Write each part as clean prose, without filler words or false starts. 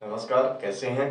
नमस्कार, कैसे हैं।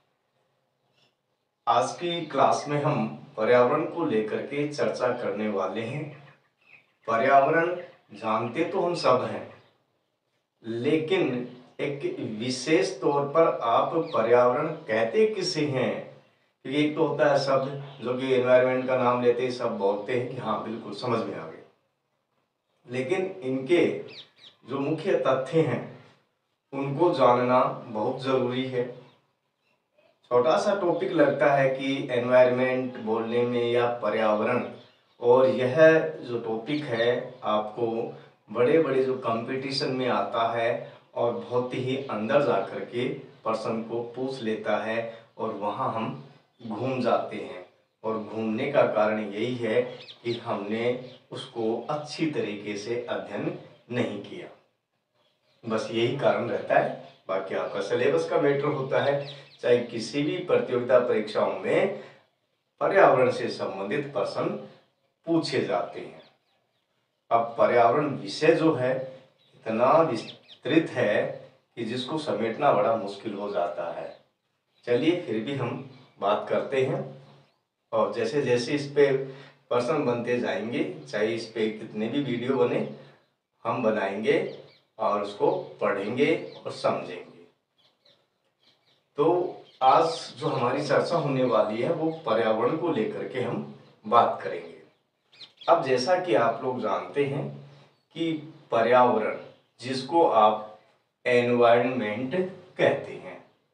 आज की क्लास में हम पर्यावरण को लेकर के चर्चा करने वाले हैं। पर्यावरण जानते तो हम सब हैं, लेकिन एक विशेष तौर पर आप पर्यावरण कहते किसे हैं। क्योंकि एक तो होता है शब्द जो कि एनवायरनमेंट का नाम लेते ही सब बोलते हैं कि हाँ बिल्कुल समझ में आ गए, लेकिन इनके जो मुख्य तथ्य हैं उनको जानना बहुत जरूरी है। छोटा सा टॉपिक लगता है कि एनवायरनमेंट बोलने में या पर्यावरण, और यह जो टॉपिक है आपको बड़े बड़े जो कंपटीशन में आता है और बहुत ही अंदर जा कर के पर्सन को पूछ लेता है और वहाँ हम घूम जाते हैं। और घूमने का कारण यही है कि हमने उसको अच्छी तरीके से अध्ययन नहीं किया, बस यही कारण रहता है। बाकी आपका सिलेबस का मैटर होता है। चाहे किसी भी प्रतियोगिता परीक्षाओं में पर्यावरण से संबंधित प्रश्न पूछे जाते हैं। अब पर्यावरण विषय जो है इतना विस्तृत है कि जिसको समेटना बड़ा मुश्किल हो जाता है। चलिए फिर भी हम बात करते हैं, और जैसे जैसे इस पे प्रश्न बनते जाएंगे, चाहे इस पे कितने भी वीडियो बने, हम बनाएंगे और उसको पढ़ेंगे और समझेंगे। तो आज जो हमारी चर्चा होने वाली है वो पर्यावरण को लेकर के हम बात करेंगे। अब जैसा कि आप लोग जानते हैं कि पर्यावरण, जिसको आप एनवायरनमेंट कहते हैं,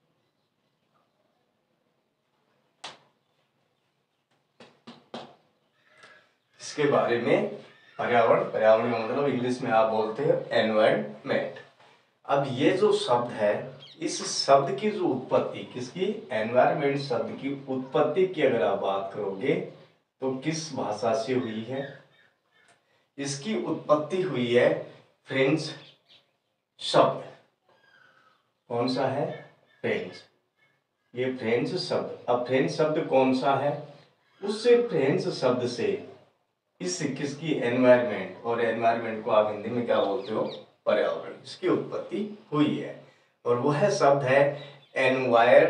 इसके बारे में पर्यावरण का मतलब इंग्लिश में आप बोलते हैं एनवायरनमेंट। अब ये जो शब्द है, इस शब्द की जो उत्पत्ति, किसकी, एनवायरनमेंट शब्द की उत्पत्ति की अगर आप बात करोगे तो किस भाषा से हुई है। इसकी उत्पत्ति हुई है फ्रेंच शब्द। कौन सा है, फ्रेंच। ये फ्रेंच शब्द, अब फ्रेंच शब्द कौन सा है, उससे फ्रेंच शब्द से इस किसकी, एनवायरनमेंट, और एनवायरनमेंट को आप हिंदी में क्या बोलते हो, पर्यावरण, इसकी उत्पत्ति हुई है। और वह शब्द है एनवायर,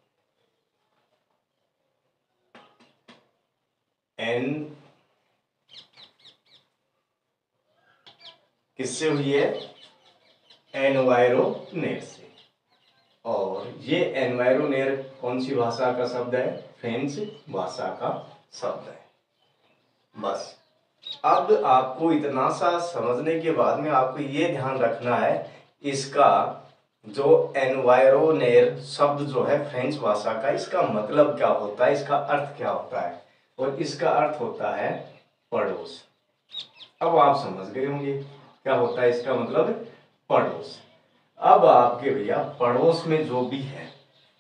किससे हुई है, एनवायरोनेर से। और ये एनवायरोनेर कौन सी भाषा का शब्द है, फ्रेंच भाषा का शब्द है। बस अब आपको इतना सा समझने के बाद में आपको ये ध्यान रखना है, इसका जो एनवायरोनेर शब्द जो है फ्रेंच भाषा का, इसका मतलब क्या होता है, इसका अर्थ क्या होता है। और इसका अर्थ होता है पड़ोस। अब आप समझ गए होंगे क्या होता है इसका मतलब, पड़ोस। अब आपके भैया पड़ोस में जो भी है,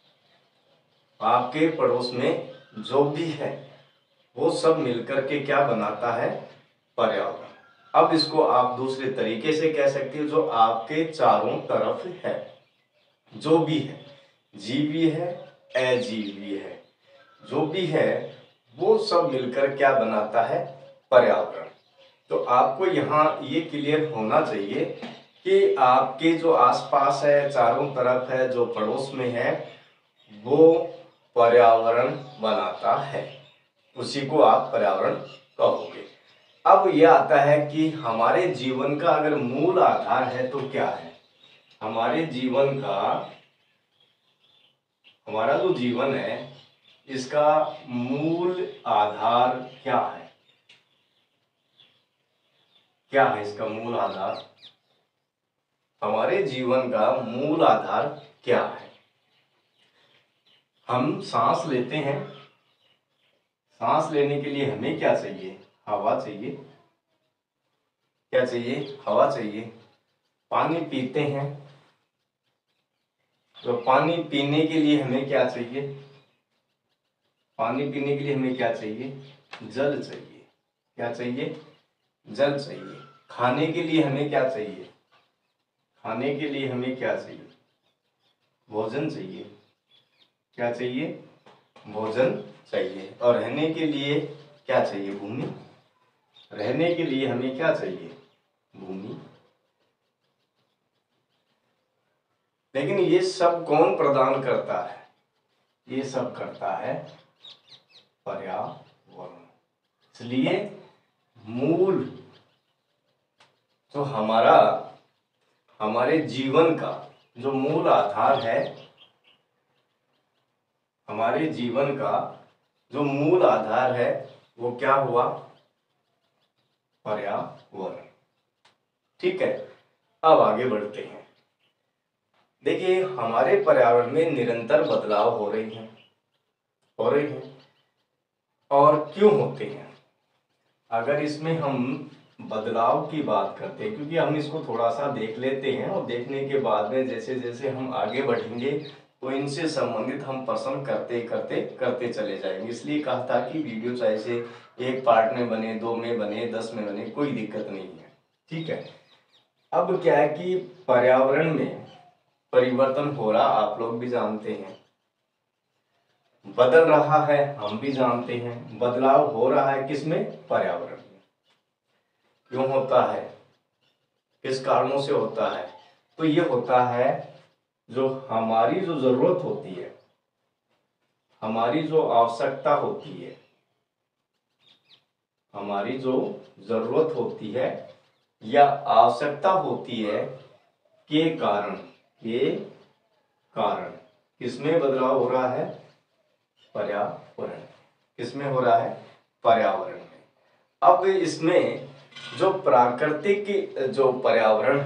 आपके पड़ोस में जो भी है, वो सब मिलकर के क्या बनाता है, पर्यावरण। अब इसको आप दूसरे तरीके से कह सकते हो, जो आपके चारों तरफ है, जो भी है, जीवी है, अजीवी है, जो भी है, वो सब मिलकर क्या बनाता है, पर्यावरण। तो आपको यहाँ ये क्लियर होना चाहिए कि आपके जो आसपास है, चारों तरफ है, जो पड़ोस में है, वो पर्यावरण बनाता है, उसी को आप पर्यावरण कहोगे। अब यह आता है कि हमारे जीवन का अगर मूल आधार है तो क्या है, हमारे जीवन का, हमारा जो जीवन है इसका मूल आधार क्या है, क्या है इसका मूल आधार, हमारे जीवन का मूल आधार क्या है। हम सांस लेते हैं, सांस लेने के लिए हमें क्या चाहिए, हवा चाहिए, क्या चाहिए, हवा चाहिए। पानी पीते हैं तो पानी पीने के लिए हमें क्या चाहिए, पानी पीने के लिए हमें क्या चाहिए, जल चाहिए, क्या चाहिए, जल चाहिए। खाने के लिए हमें क्या चाहिए, खाने के लिए हमें क्या चाहिए, भोजन चाहिए, क्या चाहिए, भोजन चाहिए। और रहने के लिए क्या चाहिए, भूमि, रहने के लिए हमें क्या चाहिए, भूमि। लेकिन ये सब कौन प्रदान करता है? ये सब करता है पर्यावरण। इसलिए मूल जो हमारे जीवन का जो मूल आधार है, हमारे जीवन का जो मूल आधार है वो क्या हुआ? पर्यावरण। ठीक है, अब आगे बढ़ते हैं। देखिए, हमारे पर्यावरण में निरंतर बदलाव हो रहे हैं और क्यों होते हैं? अगर इसमें हम बदलाव की बात करते हैं, क्योंकि हम इसको थोड़ा सा देख लेते हैं और देखने के बाद में जैसे जैसे हम आगे बढ़ेंगे तो इनसे संबंधित हम प्रश्न करते चले जाएंगे। इसलिए कहा था कि वीडियो चाहे से एक पार्ट में बने, 2 में बने, 10 में बने, कोई दिक्कत नहीं है। ठीक है, अब क्या है कि पर्यावरण में परिवर्तन हो रहा, आप लोग भी जानते हैं, बदल रहा है, हम भी जानते हैं। बदलाव हो रहा है किसमें? पर्यावरण में। क्यों होता है? किस कारणों से होता है? तो ये होता है जो हमारी जो जरूरत होती है, हमारी जो आवश्यकता होती है, हमारी जो जरूरत होती है या आवश्यकता होती है के कारण किसमें बदलाव हो रहा है? पर्यावरण। किसमें हो रहा है? पर्यावरण में। अब इसमें जो प्राकृतिक जो पर्यावरण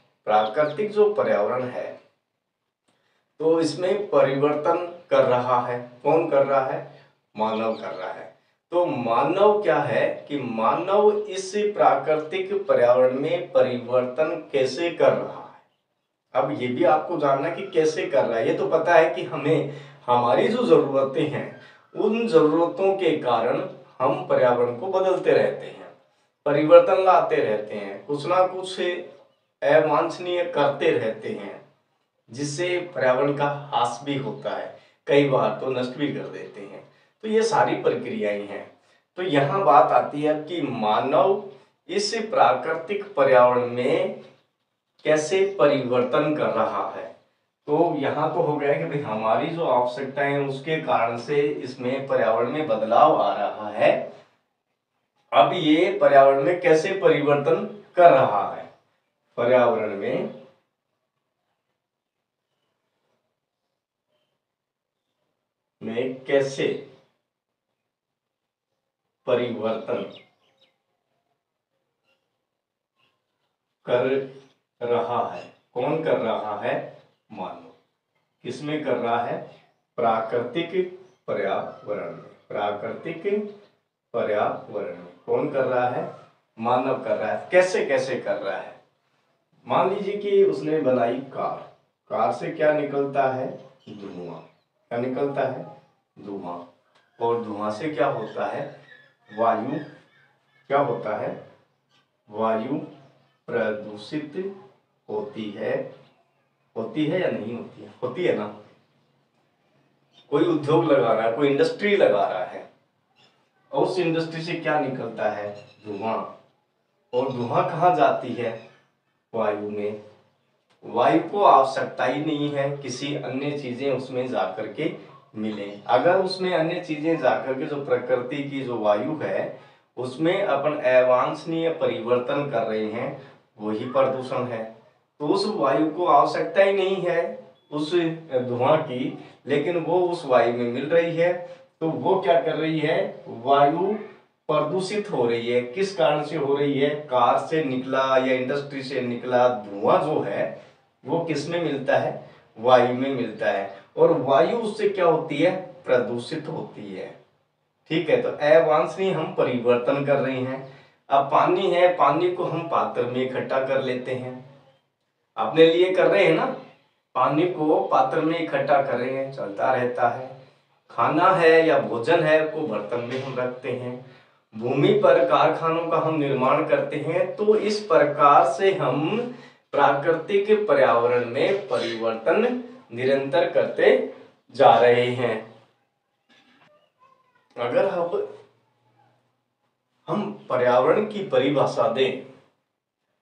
है तो इसमें परिवर्तन कर रहा है। कौन कर रहा है? मानव कर रहा है। तो मानव क्या है कि मानव इस प्राकृतिक पर्यावरण में परिवर्तन कैसे कर रहा है? अब ये भी आपको जानना कि कैसे कर रहा है। ये तो पता है कि हमें हमारी जो जरूरतें हैं उन जरूरतों के कारण हम पर्यावरण को बदलते रहते हैं, परिवर्तन लाते रहते हैं, कुछ ना कुछ अवांछनीय करते रहते हैं, जिससे पर्यावरण का ह्रास भी होता है, कई बार तो नष्ट भी कर देते हैं। तो ये सारी प्रक्रियाएं हैं। तो यहाँ बात आती है कि मानव इस प्राकृतिक पर्यावरण में कैसे परिवर्तन कर रहा है। तो यहाँ तो हो गया कि भाई हमारी जो आवश्यकताएं हैं उसके कारण से इसमें पर्यावरण में बदलाव आ रहा है। अब ये पर्यावरण में कैसे परिवर्तन कर रहा है? पर्यावरण में कैसे परिवर्तन कर रहा है? कौन कर रहा है? मानव। किसमें कर रहा है? प्राकृतिक पर्यावरण में। प्राकृतिक पर्यावरण में कौन कर रहा है? मानव कर रहा है। कैसे कैसे कर रहा है? मान लीजिए कि उसने बनाई कार से क्या निकलता है? धुआं। क्या निकलता है? धुआं। और धुआं से क्या होता है? वायु। क्या होता है? वायु प्रदूषित होती है या नहीं होती है? होती है ना। कोई उद्योग लगा रहा है, कोई इंडस्ट्री लगा रहा है और उस इंडस्ट्री से क्या निकलता है? धुआं। और धुआं कहाँ जाती है? वायु में। वायु को आवश्यकता ही नहीं है किसी अन्य चीजें उसमें जाकर के मिले। अगर उसमें अन्य चीजें जाकर के जो प्रकृति की जो वायु है उसमें अपन अवांछनीय परिवर्तन कर रहे हैं, वही प्रदूषण है। तो उस वायु को आवश्यकता ही नहीं है उस धुआं की, लेकिन वो उस वायु में मिल रही है। तो वो क्या कर रही है? वायु प्रदूषित हो रही है। किस कारण से हो रही है? कार से निकला या इंडस्ट्री से निकला धुआं जो है वो किस में मिलता है? वायु में मिलता है। और वायु उससे क्या होती है? प्रदूषित होती है। ठीक है, तो अवांछनीय हम परिवर्तन कर रहे हैं। अब पानी है, पानी को हम पात्र में इकट्ठा कर लेते हैं, अपने लिए कर रहे हैं ना। पानी को पात्र में इकट्ठा कर रहे हैं, चलता रहता है। खाना है या भोजन है को बर्तन में हम रखते हैं। भूमि पर कारखानों का हम निर्माण करते हैं। तो इस प्रकार से हम प्राकृतिक पर्यावरण में परिवर्तन निरंतर करते जा रहे हैं। अगर हम पर्यावरण की परिभाषा दें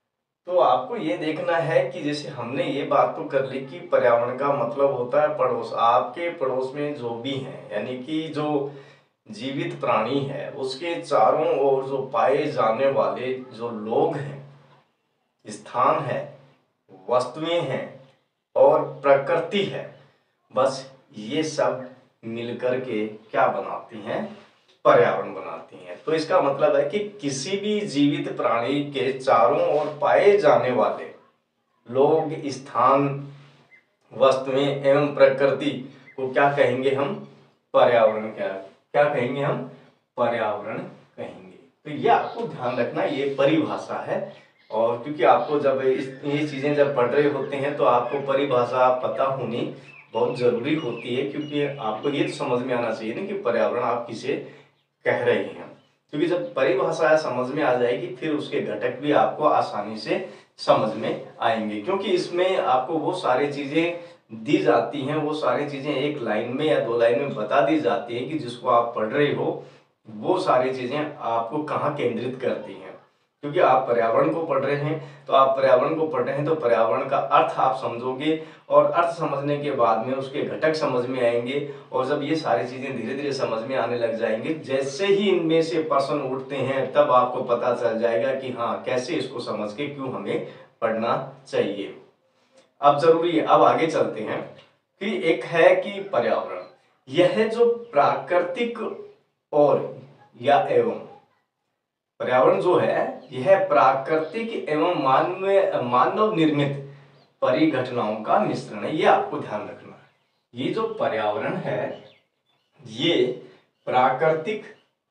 तो आपको ये देखना है कि जैसे हमने ये बात तो कर ली कि पर्यावरण का मतलब होता है पड़ोस। आपके पड़ोस में जो भी हैं, यानी कि जो जीवित प्राणी है उसके चारों ओर जो पाए जाने वाले जो लोग हैं, स्थान है, वस्तुएं हैं और प्रकृति है, बस ये सब मिलकर के क्या बनाती हैं? पर्यावरण बनाती हैं। तो इसका मतलब है कि किसी भी जीवित प्राणी के चारों ओर पाए जाने वाले लोग, स्थान, वस्तुएं एवं प्रकृति को क्या कहेंगे हम? पर्यावरण। क्या क्या कहेंगे हम? पर्यावरण कहेंगे। तो ये आपको ध्यान रखना, ये परिभाषा है। और क्योंकि आपको जब ये चीजें जब पढ़ रहे होते हैं तो आपको परिभाषा पता होनी बहुत जरूरी होती है, क्योंकि आपको ये तो समझ में आना चाहिए ना कि पर्यावरण आप किसे कह रहे हैं। क्योंकि जब परिभाषा समझ में आ जाएगी फिर उसके घटक भी आपको आसानी से समझ में आएंगे, क्योंकि इसमें आपको वो सारी चीजें दी जाती हैं, वो सारी चीजें एक लाइन में या दो लाइन में बता दी जाती है कि जिसको आप पढ़ रहे हो वो सारी चीजें आपको कहाँ केंद्रित करती हैं। क्योंकि आप पर्यावरण को पढ़ रहे हैं, तो आप पर्यावरण को पढ़ रहे हैं तो पर्यावरण का अर्थ आप समझोगे, और अर्थ समझने के बाद में उसके घटक समझ में आएंगे। और जब ये सारी चीजें धीरे धीरे समझ में आने लग जाएंगे, जैसे ही इनमें से प्रश्न उठते हैं तब आपको पता चल जाएगा कि हाँ, कैसे इसको समझ के क्यों हमें पढ़ना चाहिए। अब जरूरी है, अब आगे चलते हैं कि एक है कि पर्यावरण, यह जो प्राकृतिक और या एवं पर्यावरण जो है यह प्राकृतिक एवं मानव निर्मित परिघटनाओं का मिश्रण है। ये आपको ध्यान रखना है। ये जो पर्यावरण है ये प्राकृतिक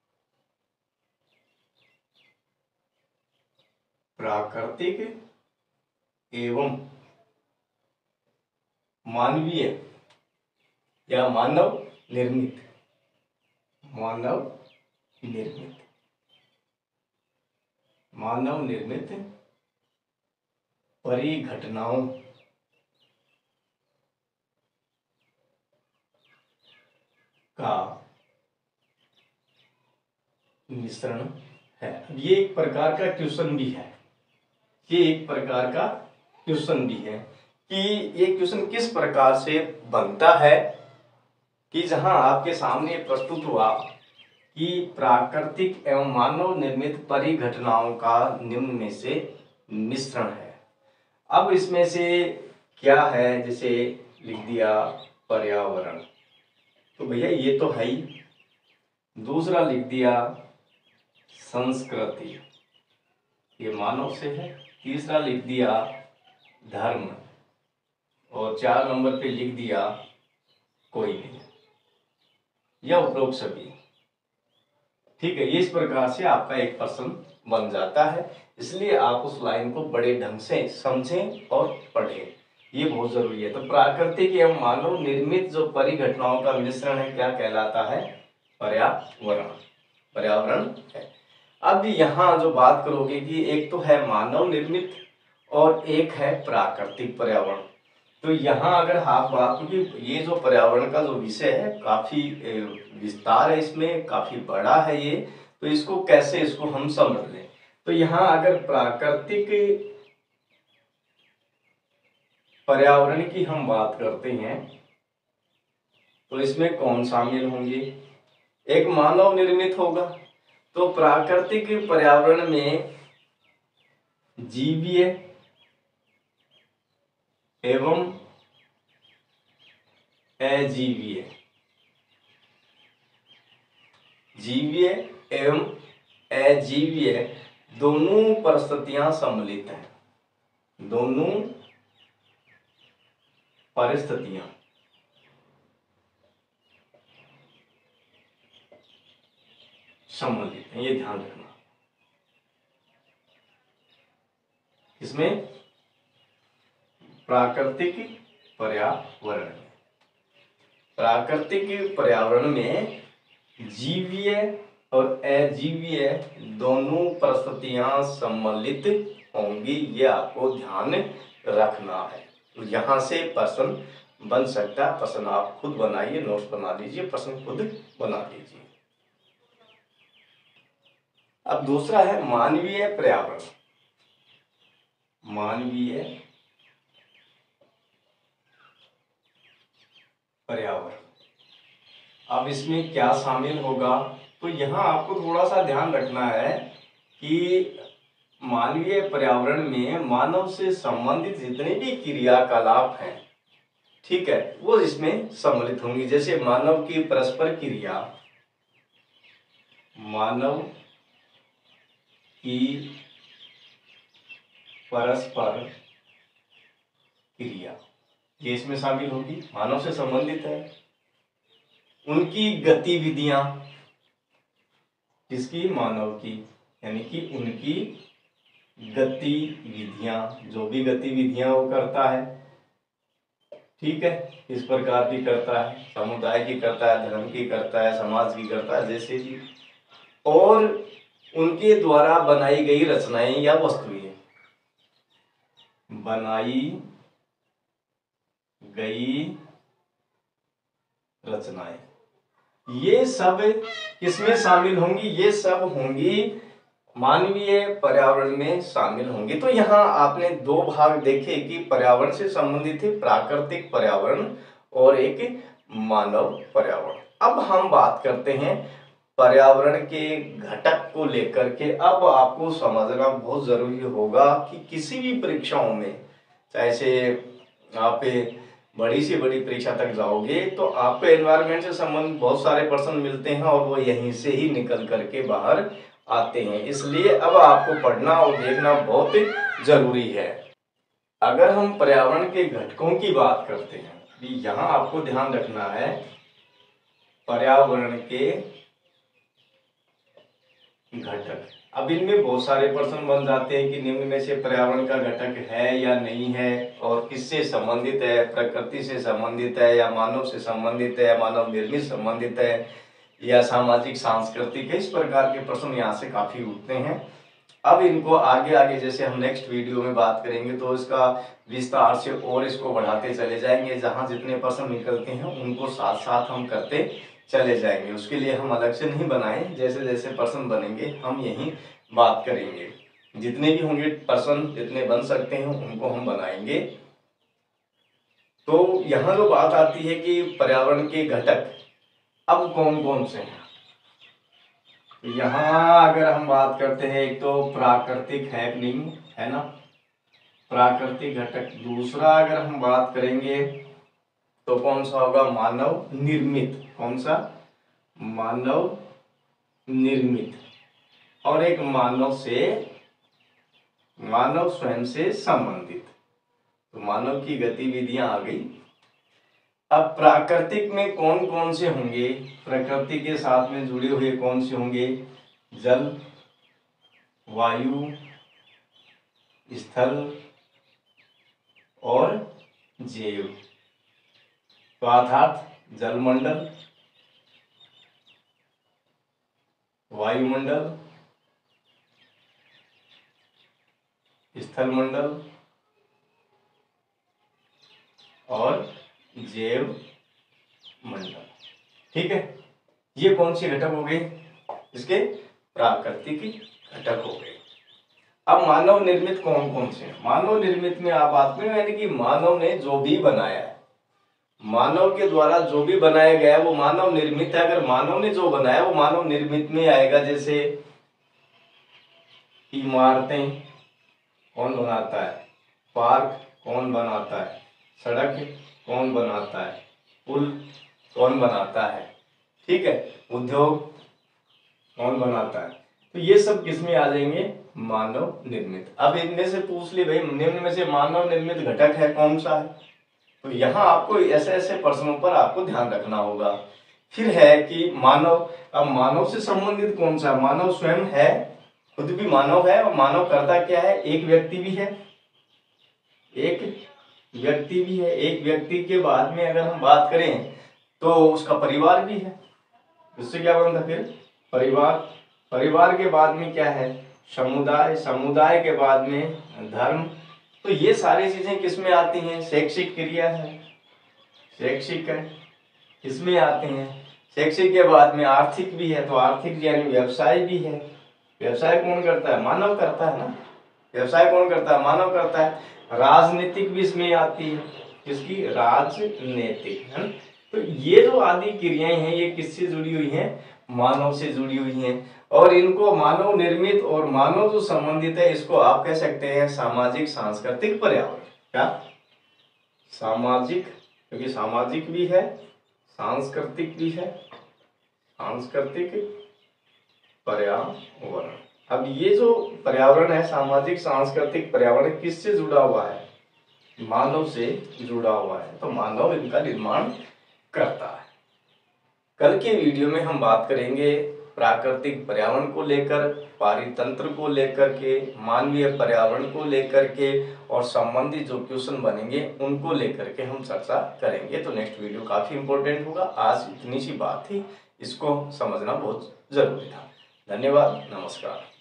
एवं मानवीय या मानव निर्मित परिघटनाओं का मिश्रण है। ये एक प्रकार का क्वेश्चन भी है, कि ये क्वेश्चन किस प्रकार से बनता है, कि जहां आपके सामने प्रस्तुत हुआ कि प्राकृतिक एवं मानव निर्मित परिघटनाओं का निम्न में से मिश्रण है। अब इसमें से क्या है, जैसे लिख दिया पर्यावरण, तो भैया ये तो है ही। दूसरा लिख दिया संस्कृति, ये मानव से है। तीसरा लिख दिया धर्म, और 4 नंबर पे लिख दिया कोई नहीं, या उपरोक्त सभी। ठीक है, इस प्रकार से आपका एक प्रश्न बन जाता है। इसलिए आप उस लाइन को बड़े ढंग से समझें और पढ़ें, ये बहुत जरूरी है। तो प्राकृतिक एवं मानव निर्मित जो परिघटनाओं का मिश्रण है क्या कहलाता है? पर्यावरण है। अब यहाँ जो बात करोगे कि एक तो है मानव निर्मित और एक है प्राकृतिक पर्यावरण। तो यहाँ अगर आप बात, क्योंकि ये जो पर्यावरण का जो विषय है काफी विस्तार है, इसमें काफी बड़ा है ये, तो इसको कैसे इसको हम समझ लें। तो यहाँ अगर प्राकृतिक पर्यावरण की हम बात करते हैं तो इसमें कौन शामिल होंगे? एक मानव निर्मित होगा। तो प्राकृतिक पर्यावरण में जीवीय एवं अजीवीय, जीवीय एवं अजीवीय दोनों परिस्थितियां सम्मिलित हैं। दोनों परिस्थितियां सम्मिलित हैं, ये ध्यान रखना। इसमें प्राकृतिक पर्यावरण में जीवीय और अजीवीय दोनों परिस्थितियां सम्मिलित होंगी, ये आपको ध्यान रखना है। तो यहां से प्रश्न बन सकता है। प्रश्न आप खुद बनाइए, नोट्स बना लीजिए, प्रश्न खुद बना लीजिए। अब दूसरा है मानवीय पर्यावरण। मानवीय पर्यावरण। अब इसमें क्या शामिल होगा, तो यहाँ आपको थोड़ा सा ध्यान रखना है कि मानवीय पर्यावरण में मानव से संबंधित जितने भी क्रियाकलाप हैं, ठीक है, वो इसमें सम्मिलित होंगी। जैसे मानव की परस्पर क्रिया, मानव की परस्पर क्रिया ये इसमें शामिल होगी, मानव से संबंधित है। उनकी गतिविधियां, किसकी, मानव की, यानी कि उनकी गतिविधियां, जो भी गतिविधियां वो करता है, ठीक है, इस प्रकार की करता है, समुदाय की करता है, धर्म की करता है, समाज की करता है, जैसे कि, और उनके द्वारा बनाई गई रचनाएं या वस्तुएं, बनाई गई रचनाएं, ये सब किसमें शामिल होंगी, ये सब होंगी मानवीय पर्यावरण में शामिल होंगी। तो यहाँ आपने दो भाग देखे कि पर्यावरण से संबंधित है प्राकृतिक पर्यावरण और एक मानव पर्यावरण। अब हम बात करते हैं पर्यावरण के घटक को लेकर के। अब आपको समझना बहुत जरूरी होगा कि किसी भी परीक्षाओं में, चाहे से आप बड़ी से बड़ी परीक्षा तक जाओगे तो आपको एनवायरनमेंट से संबंधित बहुत सारे प्रश्न मिलते हैं और वो यहीं से ही निकल करके बाहर आते हैं। इसलिए अब आपको पढ़ना और देखना बहुत जरूरी है। अगर हम पर्यावरण के घटकों की बात करते हैं, यहाँ आपको ध्यान रखना है पर्यावरण के घटक। अब इनमें बहुत सारे प्रश्न बन जाते हैं कि निम्न में से पर्यावरण का घटक है या नहीं है, और किससे संबंधित है, प्रकृति से संबंधित है या मानव से संबंधित है या मानव निर्मित संबंधित है या सामाजिक सांस्कृतिक है। इस प्रकार के प्रश्न यहाँ से काफी उठते हैं। अब इनको आगे आगे जैसे हम नेक्स्ट वीडियो में बात करेंगे तो इसका विस्तार से और इसको बढ़ाते चले जाएंगे। जहाँ जितने प्रश्न निकलते हैं उनको साथ साथ हम करते चले जाएंगे। उसके लिए हम अलग से नहीं बनाए, जैसे जैसे प्रश्न बनेंगे हम यही बात करेंगे। जितने भी होंगे प्रश्न, जितने बन सकते हैं उनको हम बनाएंगे। तो यहाँ जो बात आती है कि पर्यावरण के घटक अब कौन कौन से हैं, तो यहाँ अगर हम बात करते हैं, एक तो प्राकृतिक हैपनिंग है ना, प्राकृतिक घटक। दूसरा अगर हम बात करेंगे तो कौन सा होगा, मानव निर्मित। कौन सा, मानव निर्मित। और एक मानव स्वयं से संबंधित। तो मानव की गतिविधियां आ गई। अब प्राकृतिक में कौन कौन से होंगे, प्रकृति के साथ में जुड़े हुए कौन से होंगे, जल, वायु, स्थल और जैव। तो अर्थात जलमंडल, वायुमंडल, स्थलमंडल और जैव मंडल। ठीक है, ये कौन से घटक हो गए, इसके प्राकृतिक घटक हो गए। अब मानव निर्मित कौन कौन से हैं? मानव निर्मित में आप बात करें, यानी कि मानव ने जो भी बनाया है, मानव के द्वारा जो भी बनाया गया है वो मानव निर्मित है। अगर मानव ने जो बनाया वो मानव निर्मित में आएगा। जैसे इमारतें कौन बनाता है, पार्क कौन बनाता है, सड़क कौन बनाता है, पुल कौन बनाता है, ठीक है, उद्योग कौन बनाता है। तो ये सब किसमें आ जाएंगे, मानव निर्मित। अब इनमें से पूछ ले भाई, निम्न में से मानव निर्मित घटक है कौन सा है, तो यहाँ आपको ऐसे ऐसे प्रश्नों पर आपको ध्यान रखना होगा। फिर है कि मानव, अब मानव से संबंधित कौन सा, मानव स्वयं है, खुद भी मानव है। और मानव करता क्या है, एक व्यक्ति भी है, एक व्यक्ति भी है। एक व्यक्ति के बाद में अगर हम बात करें तो उसका परिवार भी है। इससे क्या बनता फिर, परिवार। परिवार के बाद में क्या है, समुदाय। समुदाय के बाद में धर्म। तो ये सारी चीजें किसमें आती हैं, शैक्षिक क्रिया है, शैक्षिक है, इसमें आते हैं। शैक्षिक के बाद में आर्थिक भी है, तो आर्थिक यानी व्यवसाय भी है। व्यवसाय कौन करता है, मानव करता है ना। व्यवसाय कौन करता है? मानव करता है। राजनीतिक भी इसमें आती है, किसकी? राजनीतिक, है ना। तो ये जो आदि क्रियाएं हैं ये किससे जुड़ी हुई हैं? मानव से जुड़ी हुई हैं। और इनको मानव निर्मित और मानव जो संबंधित है इसको आप कह सकते हैं सामाजिक सांस्कृतिक पर्यावरण। क्या? सामाजिक, क्योंकि सामाजिक भी है, सांस्कृतिक भी है, सांस्कृतिक पर्यावरण। अब ये जो पर्यावरण है, सामाजिक सांस्कृतिक पर्यावरण, किससे जुड़ा हुआ है? मानव से जुड़ा हुआ है। तो मानव इनका निर्माण करता है। कल के वीडियो में हम बात करेंगे प्राकृतिक पर्यावरण को लेकर, पारितंत्र को लेकर के, मानवीय पर्यावरण को लेकर के, और संबंधित जो क्वेश्चन बनेंगे उनको लेकर के हम चर्चा करेंगे। तो नेक्स्ट वीडियो काफी इंपॉर्टेंट होगा। आज इतनी सी बात थी, इसको समझना बहुत जरूरी था। धन्यवाद, नमस्कार।